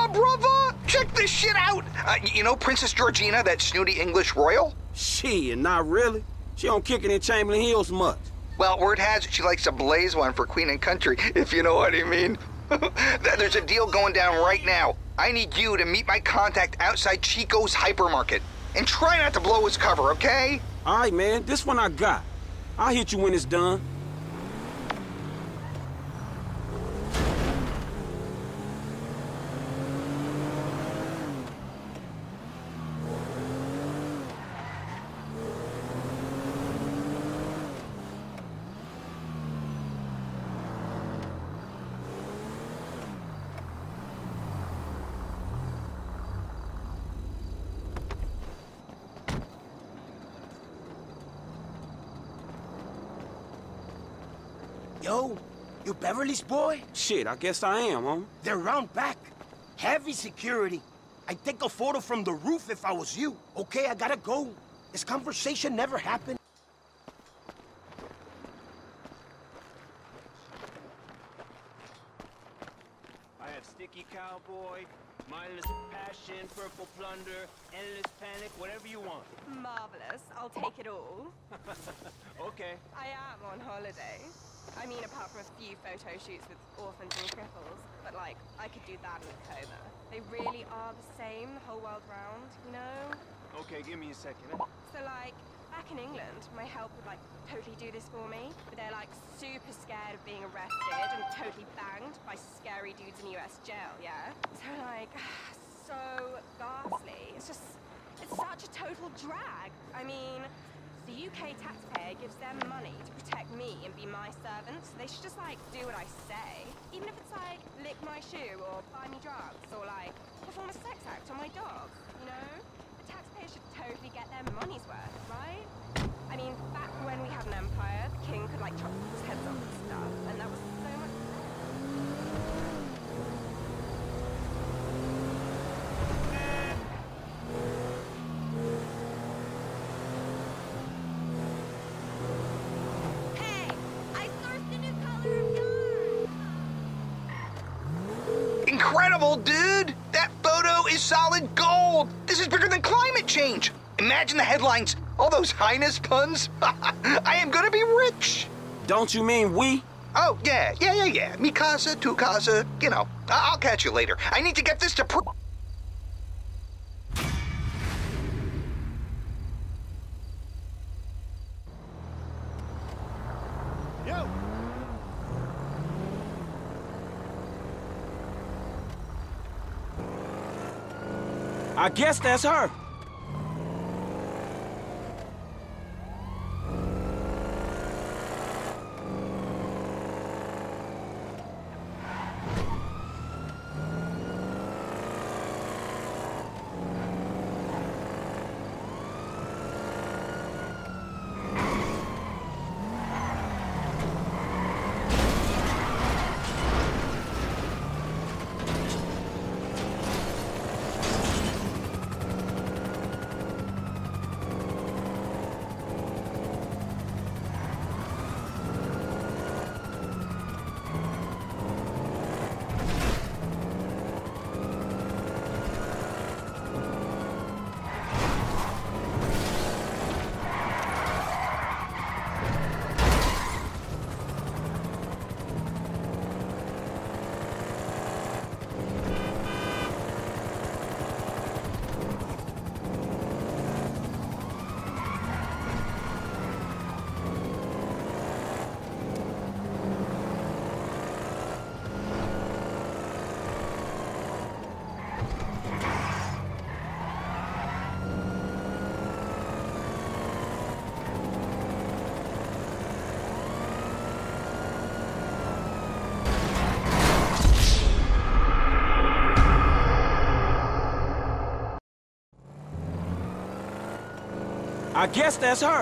brother! Check this shit out! You know Princess Georgina, that snooty English royal? Shit, not really. She don't kick it in Chamberlain Hills much. Well, word has it she likes to blaze one for Queen and Country, if you know what I mean. There's a deal going down right now. I need you to meet my contact outside Chico's hypermarket. And try not to blow his cover, okay? All right, man, this one I got. I'll hit you when it's done. Yo, you Beverly's boy? Shit, I guess I am, homie. They're round back. Heavy security. I'd take a photo from the roof if I was you. Okay, I gotta go. This conversation never happened. I have Sticky Cowboy, Mindless Passion, Purple Plunder, Endless Panic, whatever you want. Marvelous. I'll take it all. Okay. I am on holiday. I mean, apart from a few photo shoots with orphans and cripples, but like, I could do that in a coma. They really are the same the whole world round, you know? Okay, give me a second. So like, back in England, my help would like totally do this for me, but they're like super scared of being arrested and totally banged by scary dudes in US jail, yeah? So like, so ghastly. It's such a total drag. I mean, the UK taxpayer gives them money to protect me and be my servant, so they should just like do what I say. Even if it's like lick my shoe or buy me drugs or like perform a sex act on my dog, you know? The taxpayer should totally get their money's worth, right? I mean, back when we had an empire, the king could like chop people's heads off and stuff, and that was so much Incredible, dude! That photo is solid gold! This is bigger than climate change! Imagine the headlines, all those highness puns. I am gonna be rich! Don't you mean we? Oh, yeah. Mi casa, tu casa, you know. I'll catch you later. I need to get this to Yo! I guess that's her. I guess that's her.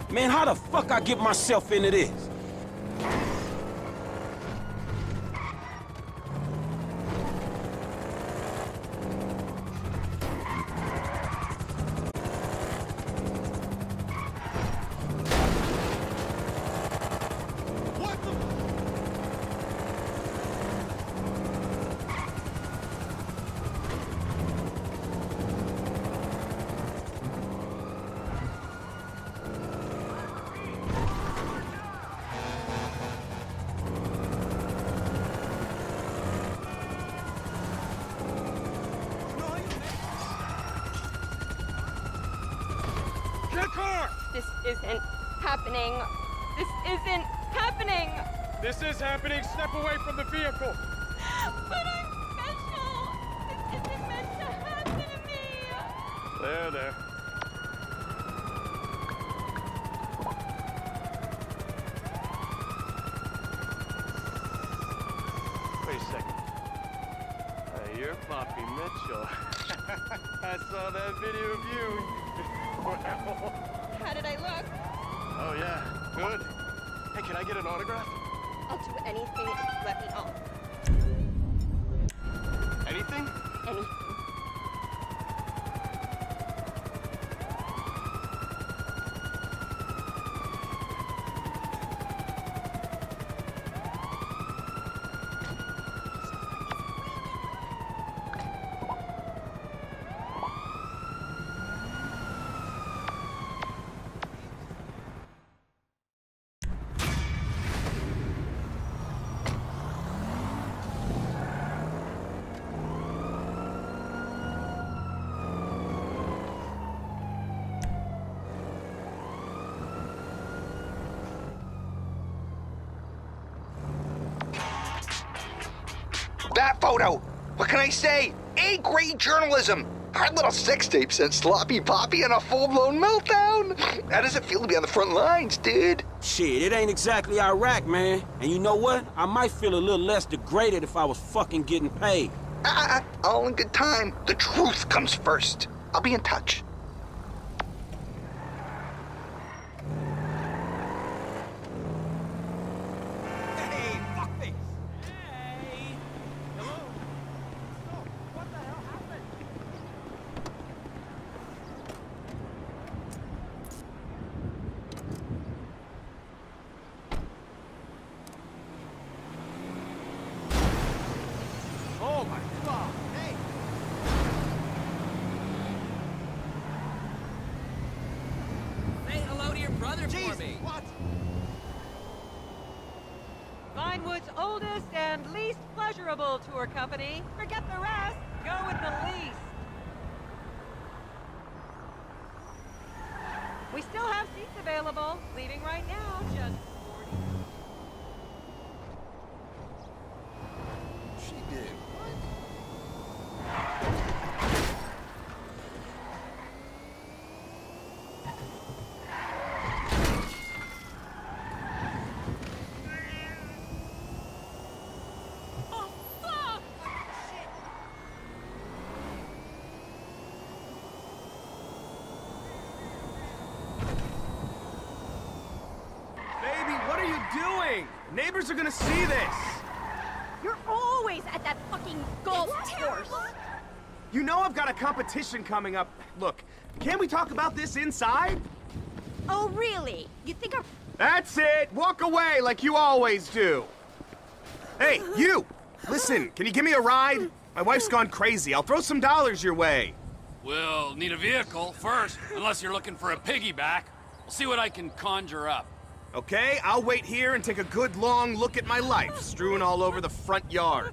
Man, how the fuck I get myself into this? This isn't happening. This isn't happening. This is happening. Step away from the vehicle. But I'm special. This isn't meant to happen to me. There. Wait a second. Hey, you're Poppy Mitchell. I saw that video of you. Wow. How did I look? Oh, yeah. Good. Hey, can I get an autograph? I'll do anything if you let me off. Anything? Anything. That photo! What can I say? A-grade journalism! Our little sex tape sent Sloppy Poppy on a full-blown meltdown! How does it feel to be on the front lines, dude? Shit, it ain't exactly Iraq, man. And you know what? I might feel a little less degraded if I was fucking getting paid. All in good time. The truth comes first. I'll be in touch. Hey, fuckface! Hey! Hello? What the hell happened? Oh, my God. Hey. Say hello to your brother for me. What? Vinewood's oldest and least pleasurable tour company. Forget the rest. Go with the least. We still have seats available. Leaving right now. Just 40. She did. Oh, fuck! Baby, what are you doing? Neighbors are gonna see this. You're always at that fucking golf course. You know I've got a competition coming up. Look, can't we talk about this inside? Oh, really? You think I'm... That's it! Walk away like you always do! Hey, you! Listen, can you give me a ride? My wife's gone crazy. I'll throw some dollars your way. We'll need a vehicle first, unless you're looking for a piggyback. I'll see what I can conjure up. Okay, I'll wait here and take a good long look at my life, strewn all over the front yard.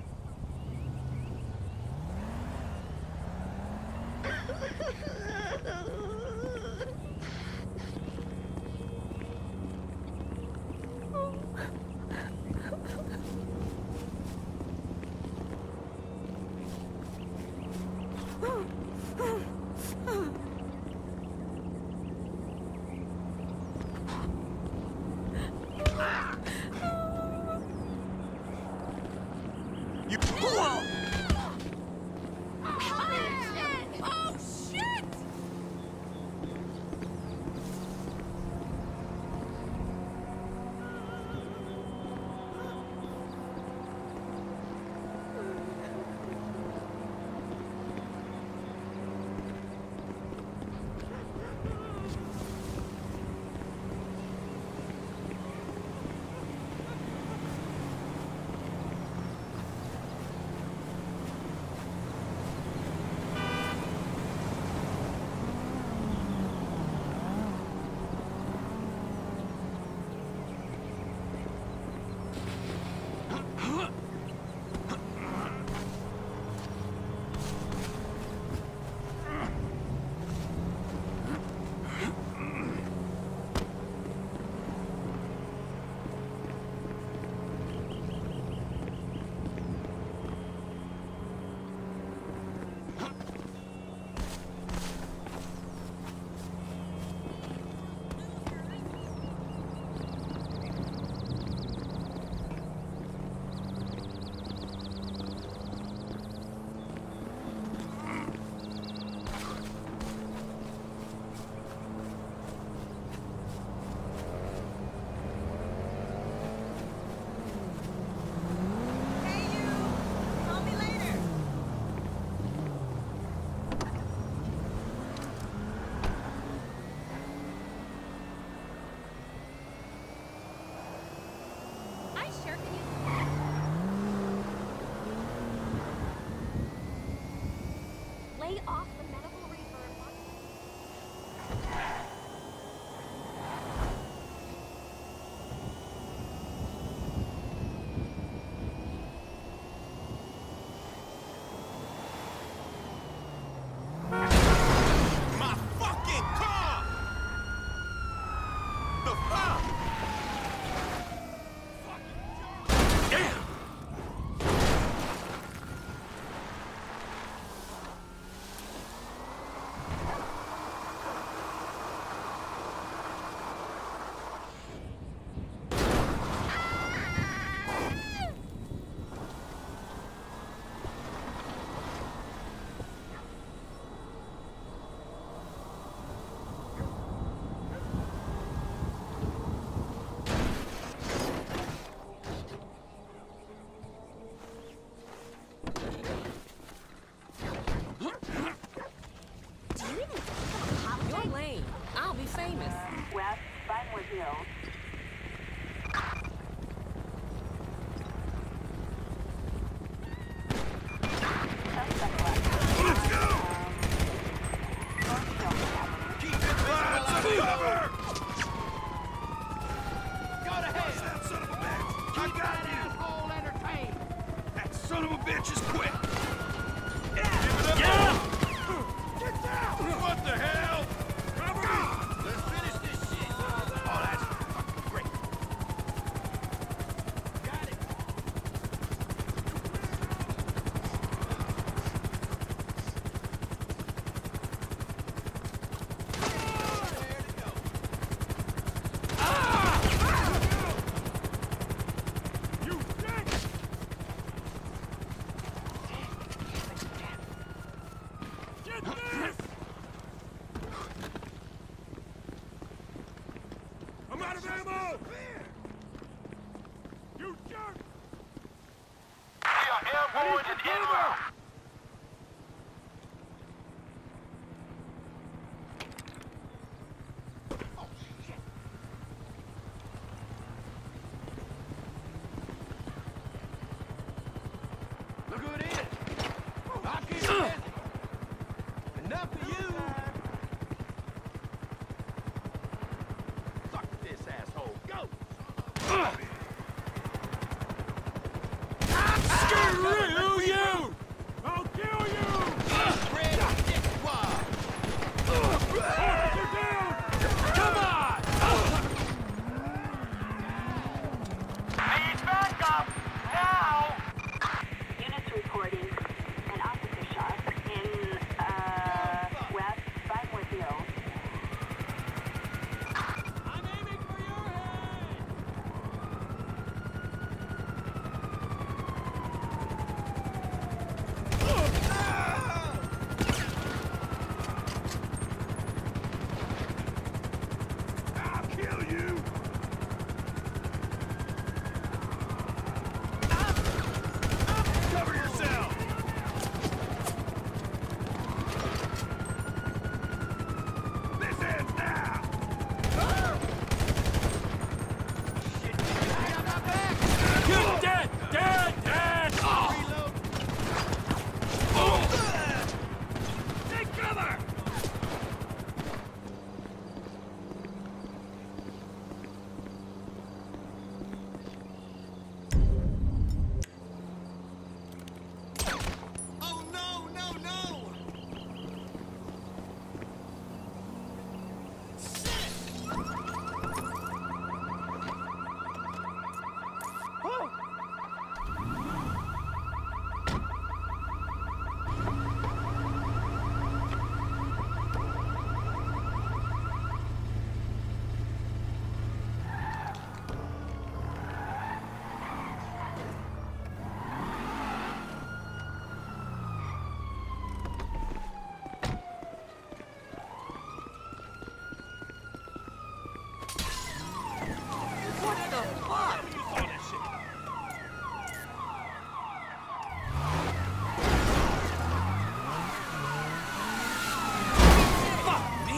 famous. West Vinewood Hills. Suspect left. Let's go! Keep it cover! Go to hell! That son of a bitch! I got you! Asshole entertained! That son of a bitch is quick! Yeah! Get down! What the hell? Cover me! Let's finish this shit! Oh, that's fucking great! Got it! You dick! Get this! I'm out of ammo! You jerk! We are airborne and en route! Look who it is! I'll keep it busy. Enough of you! Suck this asshole! Go! Screw you! I'll kill you! Red Dick Squad! You're down! Come on! Need backup! Now! Units reporting an officer shot in, West Vinewood Hills. I'm aiming for your head! I'll kill you! Cover yourself! This ends now! You're dead! Dead! Dead! Take cover! Oh no, no, no! What the fuck? All that shit. Fuck me!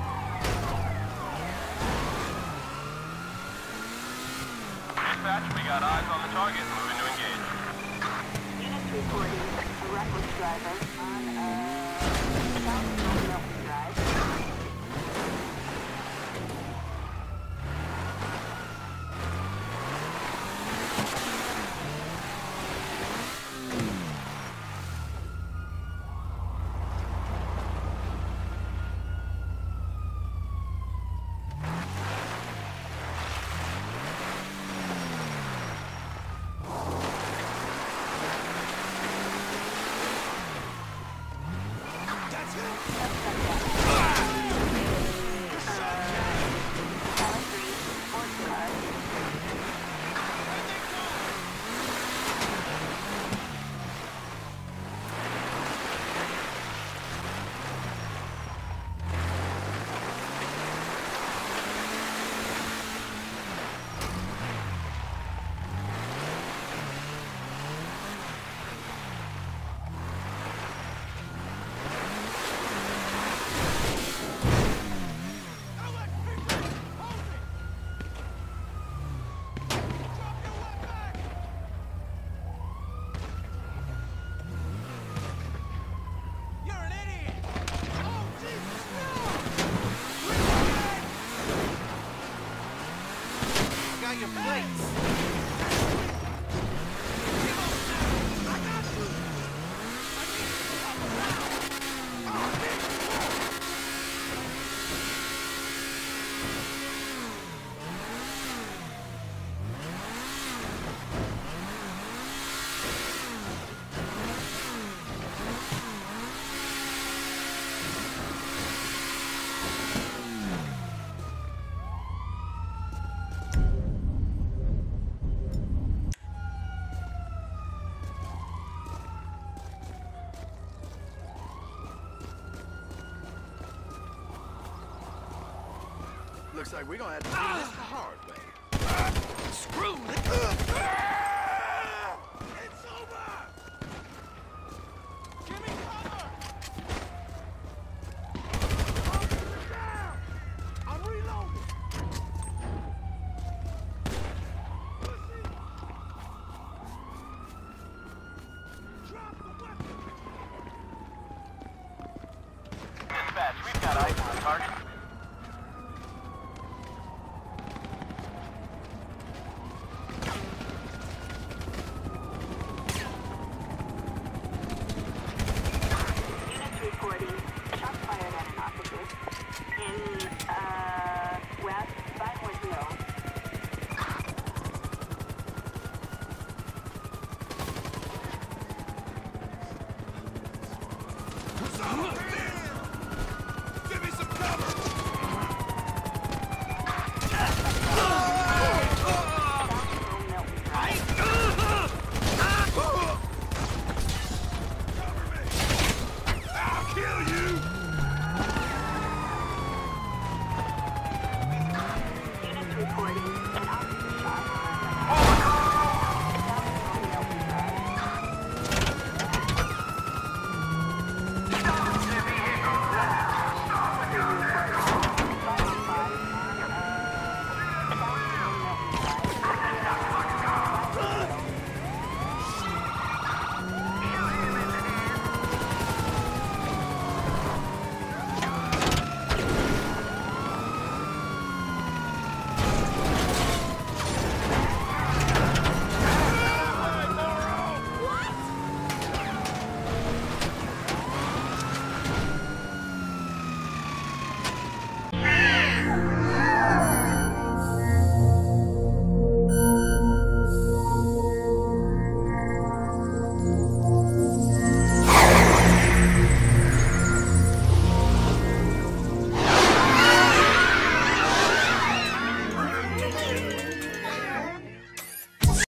Dispatch, we got eyes on the target. Moving to engage. Units reporting a reckless driver on, South Milton Drive. Suspect out your plates. Looks like we're gonna have to do this the hard way. Screw it!